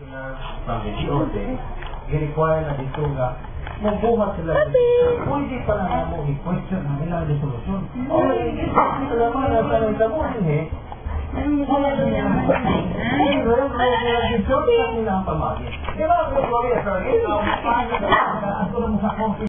i-require na dito nga magbuhat sila pwede pa na mo i-question ang ilang resolusyon. O, ito naman na sa nagtabuhin wala niya ang pamagin. Di ba,